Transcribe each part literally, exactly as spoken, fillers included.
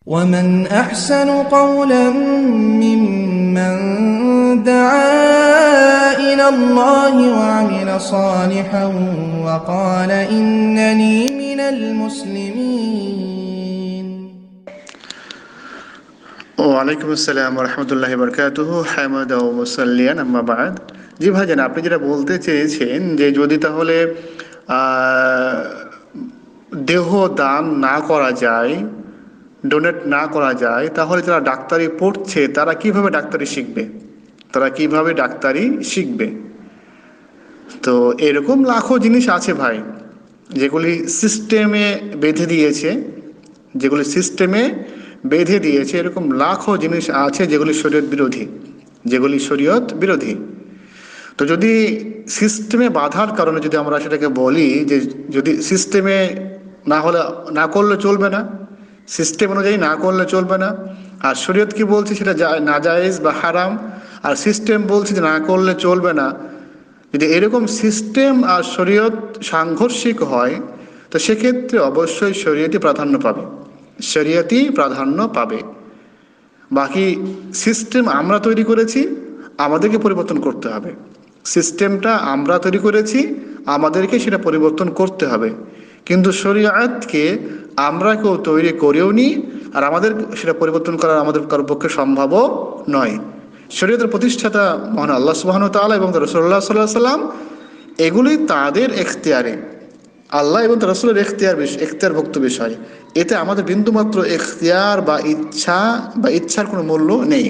ومن أحسن قولا ممن دعا إلى الله وعمل صالحا وقال إنني من المسلمين. ওয়ালাইকুম আসসালাম ওয়া রাহমাতুল্লাহি ওয়া বারাকাতুহু হামাদা ওয়া মুসাল্লিয়ান আম্মা বাদ। জি ভাইজান, আপনি যেটা বলতে চেয়েছেন যে যদি তাহলে দেহ দান না করা যায়, ডোনেট না করা যায়, তাহলে যারা ডাক্তারি পড়ছে তারা কিভাবে ডাক্তারি শিখবে তারা কিভাবে ডাক্তারি শিখবে তো এরকম লাখো জিনিস আছে ভাই, যেগুলি সিস্টেমে বেঁধে দিয়েছে যেগুলি সিস্টেমে বেঁধে দিয়েছে এরকম লাখো জিনিস আছে যেগুলি শরীয়ত বিরোধী যেগুলি শরীয়ত বিরোধী তো যদি সিস্টেমে বাধার কারণে যদি আমরা সেটাকে বলি যে যদি সিস্টেমে না হলে না করলে চলবে না, সিস্টেম অনুযায়ী না করলে চলবে না, আর শরীয়ত কি বলছে সেটা নাজায়েজ বা হারাম, আর সিস্টেম বলছে যে না করলে চলবে না, যদি এরকম সিস্টেম আর শরীয়ত সাংঘর্ষিক হয় তো সেক্ষেত্রে অবশ্যই শরীয়তই প্রাধান্য পাবে শরীয়তই প্রাধান্য পাবে বাকি সিস্টেম আমরা তৈরি করেছি, আমাদেরকে পরিবর্তন করতে হবে। সিস্টেমটা আমরা তৈরি করেছি, আমাদেরকে সেটা পরিবর্তন করতে হবে, কিন্তু শরীয়তকে আমরা কেউ তৈরি করেও নি, আর আমাদের সেটা পরিবর্তন করা আমাদের কারোর পক্ষে সম্ভবও নয়। শরীয়তের প্রতিষ্ঠাতা মহান আল্লাহ সুবহানাহু ওয়া তাআলা এবং রাসূলুল্লাহ সাল্লাল্লাহু আলাইহি ওয়াসাল্লাম, এগুলি তাদের এখতিয়ারে, আল্লাহ এবং তার রাসূলের এখতিয়ার এখতিয়ারভুক্ত বিষয়, এতে আমাদের বিন্দুমাত্র এখতিয়ার বা ইচ্ছা বা ইচ্ছার কোনো মূল্য নেই।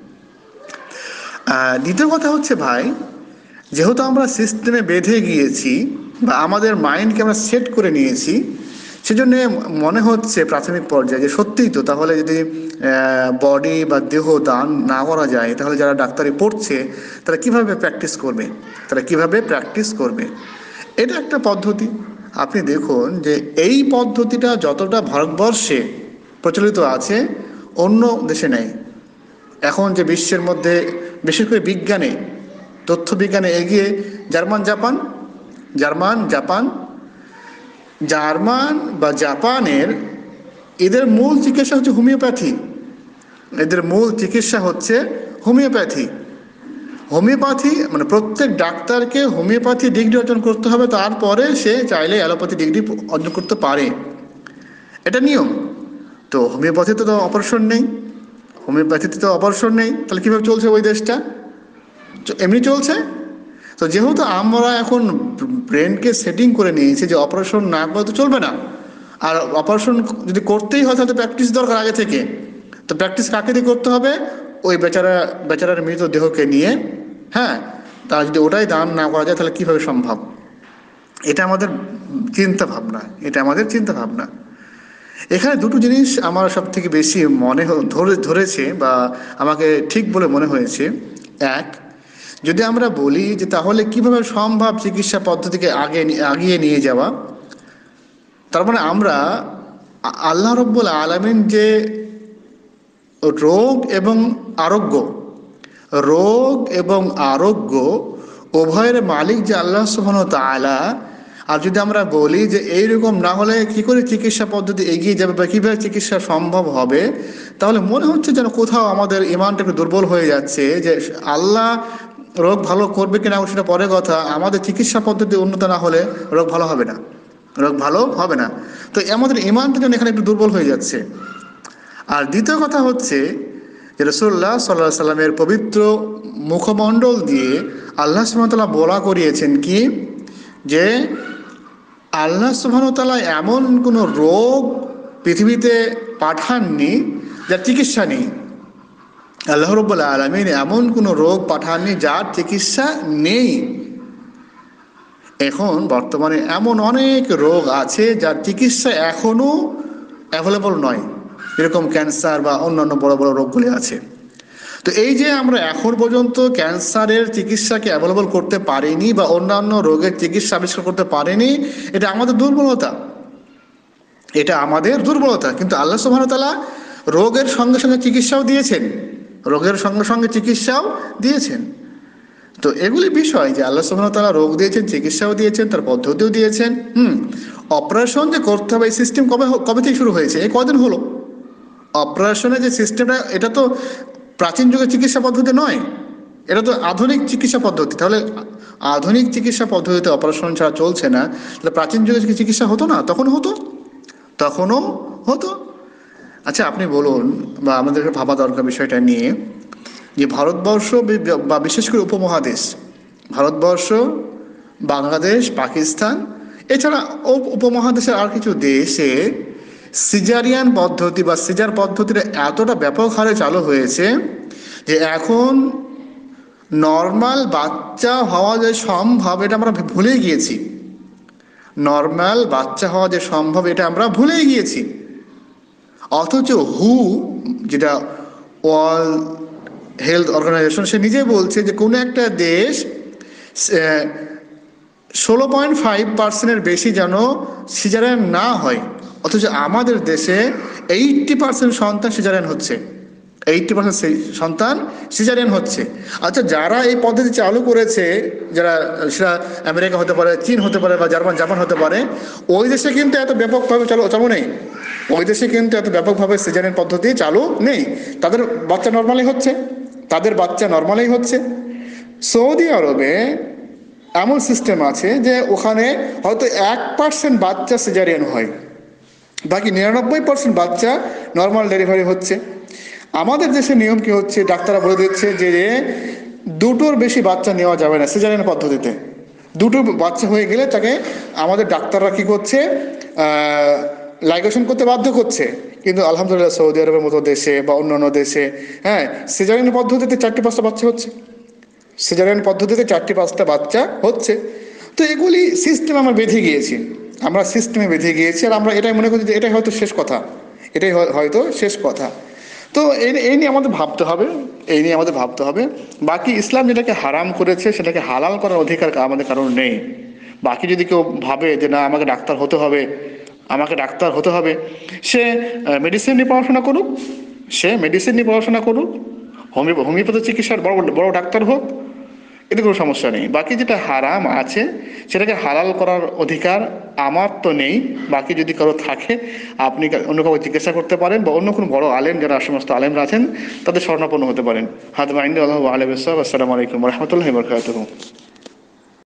দ্বিতীয় কথা হচ্ছে ভাই, যেহেতু আমরা সিস্টেমে বেঁধে গিয়েছি বা আমাদের মাইন্ডকে আমরা সেট করে নিয়েছি, সেজন্য মনে হচ্ছে প্রাথমিক পর্যায়ে যে সত্যিই তো তাহলে যদি বডি বা দেহ দান না করা যায় তাহলে যারা ডাক্তারি পড়ছে তারা কিভাবে প্র্যাকটিস করবে তারা কিভাবে প্র্যাকটিস করবে এটা একটা পদ্ধতি। আপনি দেখুন যে এই পদ্ধতিটা যতটা ভারতবর্ষে প্রচলিত আছে অন্য দেশে নেই। এখন যে বিশ্বের মধ্যে বিশেষ করে বিজ্ঞানে তথ্য বিজ্ঞানে এগিয়ে German Japan German Japan German বা জাপানের এদের মূল চিকিৎসা হচ্ছে হোমিওপ্যাথি এদের মূল চিকিৎসা হচ্ছে হোমিওপ্যাথি হোমিওপ্যাথি মানে প্রত্যেক ডাক্তারকে হোমিওপ্যাথি ডিগ্রি অর্জন করতে হবে, তারপরে সে চাইলে অ্যালোপ্যাথি ডিগ্রি অর্জন করতে পারে, এটা নিয়ম। তো হোমিওপ্যাথিতে তো অপারেশন নেই হোমিওপ্যাথিতে তো অপারেশন নেই তাহলে কীভাবে চলছে ওই দেশটা? এমনি চলছে। তো যেহেতু আমরা এখন ব্রেনকে সেটিং করে নিয়েছি যে অপারেশন না করে তো চলবে না, আর অপারেশন যদি করতেই হয় তাহলে প্র্যাকটিস দরকার আগে থেকে। তো প্র্যাকটিস কাকে দিয়ে করতে হবে? ওই বেচারা বেচারার মৃতদেহকে নিয়ে। হ্যাঁ, তার যদি ওটাই দান না করা যায় তাহলে কীভাবে সম্ভব? এটা আমাদের চিন্তা ভাবনা এটা আমাদের চিন্তা ভাবনা এখানে দুটো জিনিস আমার সব থেকে বেশি মনে ধরে ধরেছে বা আমাকে ঠিক বলে মনে হয়েছে। এক, যদি আমরা বলি যে তাহলে কিভাবে সম্ভব চিকিৎসা পদ্ধতিকে আগে আগিয়ে নিয়ে যাওয়া, তার মানে আমরা আল্লাহ রাব্বুল আলামিন যে রোগ এবং আরোগ্য রোগ এবং আরোগ্য উভয়ের মালিক যে আল্লাহ সুবহানাহু ওয়া তাআলা, আর যদি আমরা বলি যে এইরকম না হলে কি করে চিকিৎসা পদ্ধতি এগিয়ে যাবে বা কীভাবে চিকিৎসা সম্ভব হবে, তাহলে মনে হচ্ছে যেন কোথাও আমাদের ইমানটা একটু দুর্বল হয়ে যাচ্ছে। যে আল্লাহ রোগ ভালো করবে কিনা সেটা পরে কথা, আমাদের চিকিৎসা পদ্ধতি উন্নত না হলে রোগ ভালো হবে না রোগ ভালো হবে না তো আমাদের ইমানটা যেন এখানে একটু দুর্বল হয়ে যাচ্ছে। আর দ্বিতীয় কথা হচ্ছে যে রাসূলুল্লাহ সাল্লাল্লাহু আলাইহি সাল্লামের পবিত্র মুখমণ্ডল দিয়ে আল্লাহ সুবহানাহু ওয়া তাআলা বলা করিয়েছেন কি, যে আল্লাহ সুবহানাহু ওয়া তাআলা এমন কোনো রোগ পৃথিবীতে পাঠাননি যার চিকিৎসা নেই। আল্লাহ রাব্বুল আলামিন এমন কোনো রোগ পাঠাননি যার চিকিৎসা নেই। এখন বর্তমানে এমন অনেক রোগ আছে যার চিকিৎসা এখনও অ্যাভেলেবল নয়, এরকম ক্যান্সার বা অন্যান্য বড় বড় রোগগুলি আছে। তো এই যে আমরা এখন পর্যন্ত ক্যান্সারের চিকিৎসাকে অ্যাভেলেবল করতে পারিনি বা অন্যান্য রোগের চিকিৎসা আবিষ্কার করতে পারিনি, এটা আমাদের দুর্বলতা এটা আমাদের দুর্বলতা কিন্তু আল্লাহ সুবহানাহু ওয়া তাআলা রোগের সঙ্গে সঙ্গে চিকিৎসাও দিয়েছেন রোগের সঙ্গে সঙ্গে চিকিৎসাও দিয়েছেন তো এগুলি বিষয় যে আল্লাহ সুবহানাহু ওয়া তাআলা রোগ দিয়েছেন, চিকিৎসাও দিয়েছেন, তার পদ্ধতিও দিয়েছেন। হুম অপারেশন যে করতে হবে এই সিস্টেম কবে কবে থেকে শুরু হয়েছে? এই কদিন হলো অপারেশনের যে সিস্টেমটা, এটা তো প্রাচীন যুগের চিকিৎসা পদ্ধতি নয়, এটা তো আধুনিক চিকিৎসা পদ্ধতি। তাহলে আধুনিক চিকিৎসা পদ্ধতিতে অপারেশন ছাড়া চলছে না, তাহলে প্রাচীন যুগে কি চিকিৎসা হতো না? তখন হতো, তখনও হতো। আচ্ছা আপনি বলুন, বা আমাদেরকে ভাবা দরকার বিষয়টা নিয়ে, যে ভারতবর্ষ বা বিশেষ করে উপমহাদেশ, ভারতবর্ষ, বাংলাদেশ, পাকিস্তান, এছাড়া উপমহাদেশের আর কিছু দেশে সিজারিয়ান পদ্ধতি বা সিজার পদ্ধতিটা এতটা ব্যাপক হারে চালু হয়েছে যে এখন নর্মাল বাচ্চা হওয়া যে সম্ভব এটা আমরা ভুলে গিয়েছি। নর্মাল বাচ্চা হওয়া যে সম্ভব এটা আমরা ভুলে গিয়েছি। অথচ হু, যেটা ওয়ার্ল্ড হেলথ অর্গানাইজেশন, সে নিজে বলছে যে কোনো একটা দেশ ষোলো পয়েন্ট ফাইভ পার্সেন্টের বেশি যেন সিজারিয়ান না হয়, অথচ আমাদের দেশে এইটটি পার্সেন্ট সন্তান সিজারিয়ান হচ্ছে, এইটটি পার্সেন্ট সন্তান সিজারিয়ান হচ্ছে। আচ্ছা যারা এই পদ্ধতি চালু করেছে, যারা, সেটা আমেরিকা হতে পারে, চীন হতে পারে, বা জার্মান জাপান হতে পারে, ওই দেশে কিন্তু এত ব্যাপকভাবে চালু চালু নেই। ওই দেশে কিন্তু এত ব্যাপকভাবে সিজারিয়ান পদ্ধতি চালু নেই। তাদের বাচ্চা নর্মালি হচ্ছে, তাদের বাচ্চা নর্মালি হচ্ছে। সৌদি আরবে এমন সিস্টেম আছে যে ওখানে হয়তো এক পার্সেন্ট বাচ্চা সিজারিয়ান হয়, বাকি নিরানব্বই পার্সেন্ট বাচ্চা নর্মাল ডেলিভারি হচ্ছে। আমাদের দেশের নিয়ম কি হচ্ছে, ডাক্তাররা বলে দিচ্ছে যে দুটোর বেশি বাচ্চা নেওয়া যাবে না সিজারিয়ান পদ্ধতিতে। দুটো বাচ্চা হয়ে গেলে তাকে আমাদের ডাক্তাররা কি করছে, লাইগেশন করতে বাধ্য করছে। কিন্তু আলহামদুলিল্লাহ সৌদি আরবের মতো দেশে বা অন্যান্য দেশে, হ্যাঁ, সিজারিয়ান পদ্ধতিতে চারটি পাঁচটা বাচ্চা হচ্ছে, সিজারিয়ান পদ্ধতিতে চারটি পাঁচটা বাচ্চা হচ্ছে। তো এগুলি সিস্টেম আমরা বেঁধে গিয়েছি, আমরা সিস্টেমে বেঁধে গিয়েছি, আর আমরা এটাই মনে করি যে এটাই হয়তো শেষ কথা, এটাই হয়তো শেষ কথা। তো এই এই নিয়ে আমাদের ভাবতে হবে, এই নিয়ে আমাদের ভাবতে হবে। বাকি ইসলাম যেটাকে হারাম করেছে সেটাকে হালাল করার অধিকার আমাদের কারণ নেই। বাকি যদি কেউ ভাবে যে না আমাকে ডাক্তার হতে হবে, আমাকে ডাক্তার হতে হবে, সে মেডিসিন নিয়ে পড়াশোনা করুক, সে মেডিসিন নিয়ে পড়াশোনা করুক, হোমিও হোমিওপ্যাথি চিকিৎসার বড় বড় ডাক্তার হোক, এতে কোনো সমস্যা নেই। বাকি যেটা হারাম আছে সেটাকে হালাল করার অধিকার আমার তো নেই। বাকি যদি কারো থাকে আপনি অন্য কাউকে জিজ্ঞাসা করতে পারেন, বা অন্য কোনো বড় আলেম, যারা সমস্ত আলেমরা আছেন তাদের শরণাপন্ন হতে পারেন। হাত বাইন্দ আল্লাহ আলম। আসসালামু আলাইকুম রহমতুল্লাহি ওয়া বারাকাতুহু।